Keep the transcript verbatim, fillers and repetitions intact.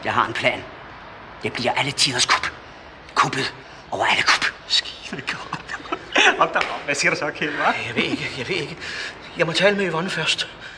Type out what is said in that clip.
Jeg har en plan. Det bliver alle tiders kup. Kuppet over alle kup. Skide godt. Hold da op. Hvad siger du så, Kjeld, hva'? Jeg ved ikke, jeg ved ikke. Jeg må tale med Yvonne først.